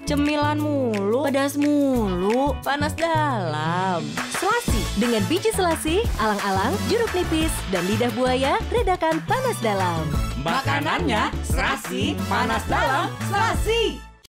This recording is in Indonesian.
Cemilan mulu, pedas mulu, panas dalam. Selasi dengan biji selasi, alang-alang, jeruk nipis, dan lidah buaya redakan panas dalam. Makanannya serasi, panas dalam, Selasi.